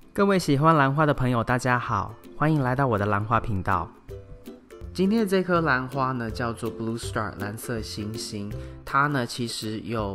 各位喜欢兰花的朋友大家好，欢迎来到我的兰花频道。今天的这颗兰花呢叫做 Blue Star 蓝色星星，它呢其实有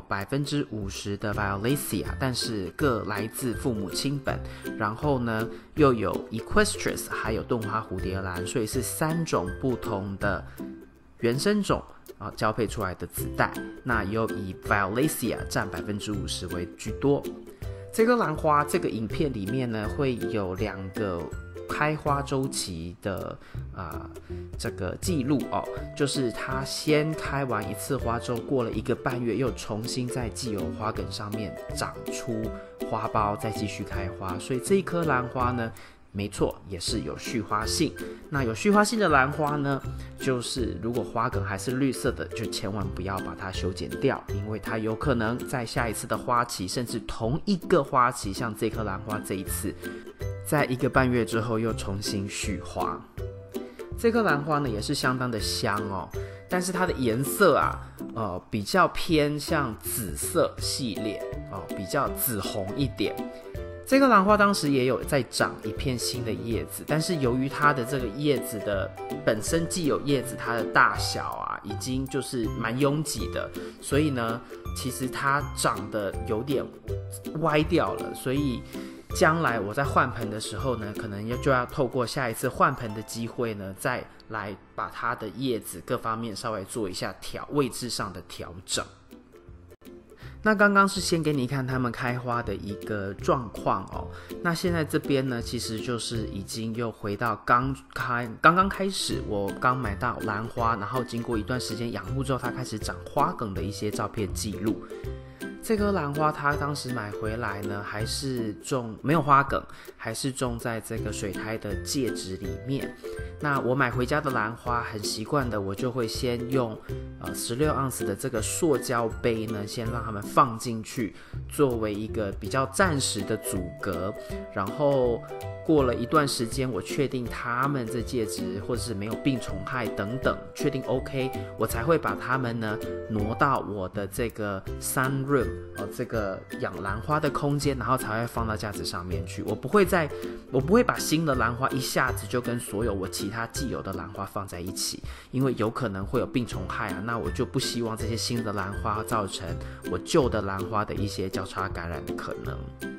50% 的 Violacea， 但是各来自父母亲本，然后呢又有 Equestris 还有盾花蝴蝶兰，所以是3种不同的原生种交配出来的子代，那又以 Violacea 占 50% 为居多。这颗兰花这个影片里面呢会有2个开花周期的这个记录就是它先开完一次花之后，过了1个半月又重新在既有花梗上面长出花苞，再继续开花，所以这一颗兰花呢没错，也是有续花性。那有续花性的兰花呢，就是如果花梗还是绿色的，就千万不要把它修剪掉，因为它有可能在下一次的花期，甚至同一个花期，像这颗兰花这一次，在1个半月之后又重新续花。这颗兰花呢也是相当的香但是它的颜色比较偏向紫色系列比较紫红一点。这个兰花当时也有在长一片新的叶子，但是由于它的这个叶子的本身既有叶子，它的大小已经就是蛮拥挤的，所以呢，其实它长得有点歪掉了，所以将来我在换盆的时候呢，可能就要透过下一次换盆的机会呢，再来把它的叶子各方面稍微做一下位置上的调整。那刚刚是先给你看它们开花的一个状况那现在这边呢，其实就是已经又回到刚刚开始，我刚买到兰花，然后经过一段时间养护之后，它开始长花梗的一些照片记录。这颗兰花它当时买回来呢，还是没有花梗，还是种在这个水苔的介质里面。那我买回家的兰花很习惯的，我就会先用16盎司的这个塑胶杯呢，先让它们放进去，作为一个比较暂时的阻隔，然后过了一段时间，我确定它们这介质或者是没有病虫害等等，确定 OK， 我才会把它们呢挪到我的这个 sunroom这个养兰花的空间，然后才会放到架子上面去。我不会把新的兰花一下子就跟所有我其他既有的兰花放在一起，因为有可能会有病虫害那我就不希望这些新的兰花造成我旧的兰花的一些交叉感染的可能。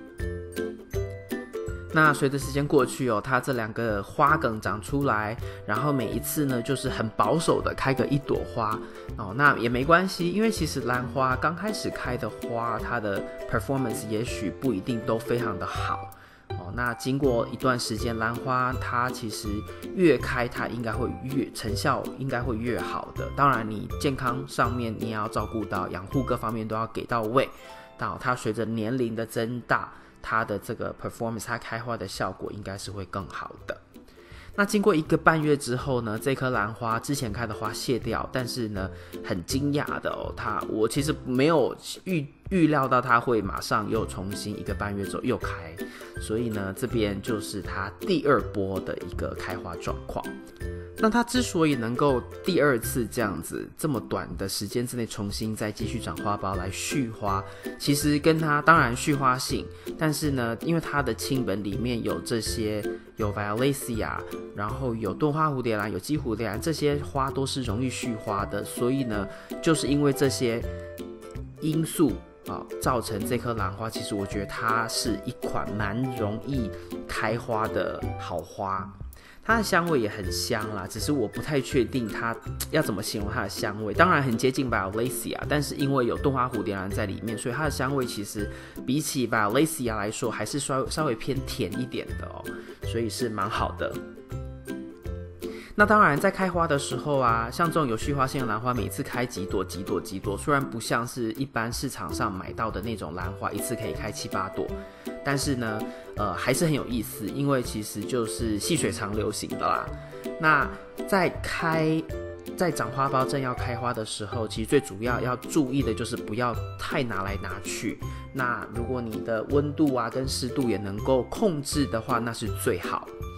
那随着时间过去它这2个花梗长出来，然后每一次呢就是很保守的开个1朵花那也没关系，因为其实兰花刚开始开的花，它的 performance 也许不一定都非常的好那经过一段时间，兰花它其实越开，它应该会成效应该会越好的。当然你健康上面你也要照顾到，养护各方面都要给到位，它随着年龄的增大，它的这个 performance， 它开花的效果应该是会更好的。那经过1个半月之后呢，这颗兰花之前开的花谢掉，但是呢很惊讶的我其实没有预料到它会马上又重新1个半月之后又开，所以呢这边就是它第2波的一个开花状况。那它之所以能够第2次这样子这么短的时间之内重新再继续长花苞来续花，其实跟它当然续花性，但是呢因为它的亲本里面有这些有 Violacea， 然后有盾花蝴蝶兰，有鸡蝴蝶兰，这些花都是容易续花的，所以呢就是因为这些因素造成这颗兰花，其实我觉得它是一款蛮容易开花的好花。它的香味也很香啦，只是我不太确定它要怎么形容它的香味。当然很接近 Violacea， 但是因为有盾花蝴蝶兰在里面，所以它的香味其实比起 Violacea 来说还是稍微偏甜一点的所以是蛮好的。那当然在开花的时候像这种有续花性的兰花，每次开几朵，虽然不像是一般市场上买到的那种兰花一次可以开7、8朵，但是呢还是很有意思，因为其实就是细水长流型的啦。那在长花苞正要开花的时候，其实最主要注意的就是不要太拿来拿去。那如果你的温度跟湿度也能够控制的话，那是最好。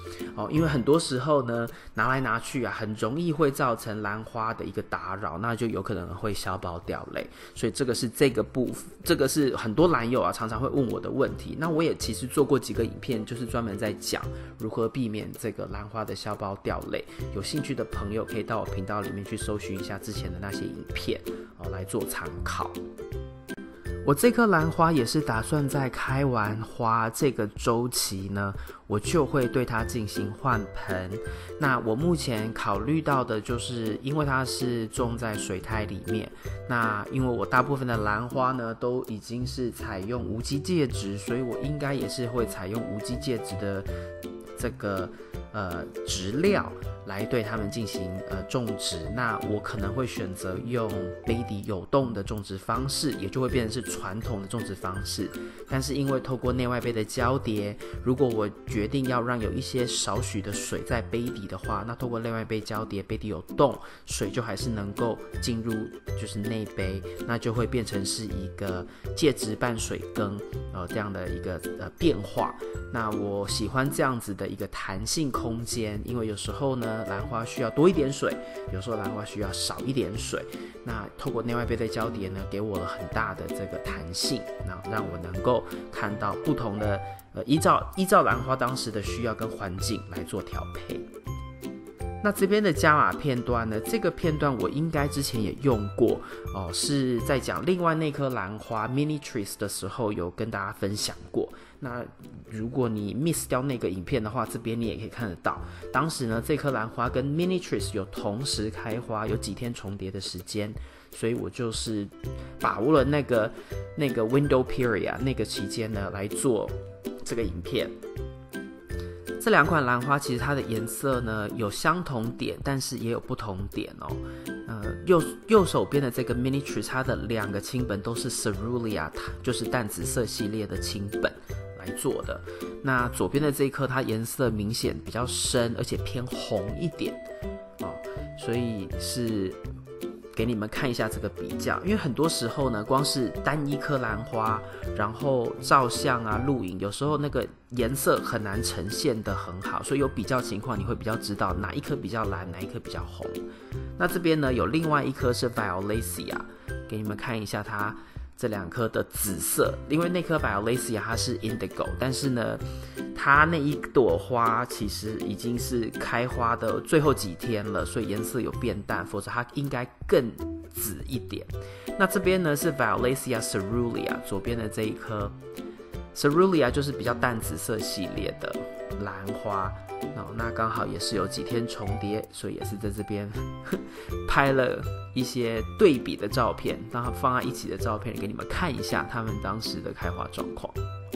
因为很多时候呢拿来拿去啊，很容易会造成兰花的一个打扰，那就有可能会消苞掉类，所以这个是很多兰友啊常常会问我的问题。那我也其实做过几个影片，就是专门在讲如何避免这个兰花的消苞掉类，有兴趣的朋友可以到我频道里面去搜寻一下之前的那些影片来做参考。我这颗兰花也是打算在开完花这个周期呢，我就会对它进行换盆。那我目前考虑到的就是，因为它是种在水苔里面，那因为我大部分的兰花呢都已经是采用无机介质，所以我应该也是会采用无机介质的这个植料来对它们进行种植。那我可能会选择用杯底有洞的种植方式，也就会变成是传统的种植方式。但是因为透过内外杯的交叠，如果我决定要让有一些少许的水在杯底的话，那透过内外杯交叠，杯底有洞，水就还是能够进入就是内杯，那就会变成是一个介质半水耕这样的一个变化。那我喜欢这样子的一个弹性空间，因为有时候呢兰花需要多一点水，有时候兰花需要少一点水，那透过内外杯的交叠呢，给我了很大的这个弹性，那让我能够看到不同的依照兰花当时的需要跟环境来做调配。那这边的加码片段呢，这个片段我应该之前也用过是在讲另外那颗兰花 Mini Trees 的时候有跟大家分享过。那如果你 miss 掉那个影片的话，这边你也可以看得到，当时呢这颗兰花跟 Mini Trees 有同时开花，有几天重叠的时间，所以我就是把握了那个 window period 那个期间呢来做这个影片。这两款兰花其实它的颜色呢有相同点，但是也有不同点右手边的这个 Mini Trees 它的两个亲本都是 Cerulean， 就是淡紫色系列的亲本来做的。那左边的这一颗它颜色明显比较深，而且偏红一点所以是给你们看一下这个比较。因为很多时候呢光是单一颗兰花然后照相啊录影，有时候那个颜色很难呈现得很好，所以有比较情况你会比较知道哪一颗比较蓝，哪一颗比较红。那这边呢有另外一颗是 Violacea， 给你们看一下它这两颗的紫色，因为那颗 Violacea 它是 indigo， 但是呢它那一朵花其实已经是开花的最后几天了，所以颜色有变淡，否则它应该更紫一点。那这边呢是 Violacea Cerulean， 左边的这一颗 Cerulean 就是比较淡紫色系列的兰花那刚好也是有几天重叠，所以也是在这边拍了一些对比的照片，让它放在一起的照片给你们看一下他们当时的开花状况。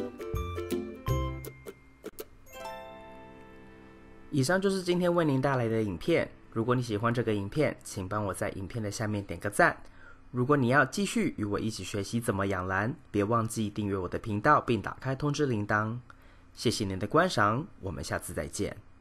以上就是今天为您带来的影片，如果你喜欢这个影片，请帮我在影片的下面点个赞。如果你要继续与我一起学习怎么养兰，别忘记订阅我的频道并打开通知铃铛。谢谢您的观赏，我们下次再见。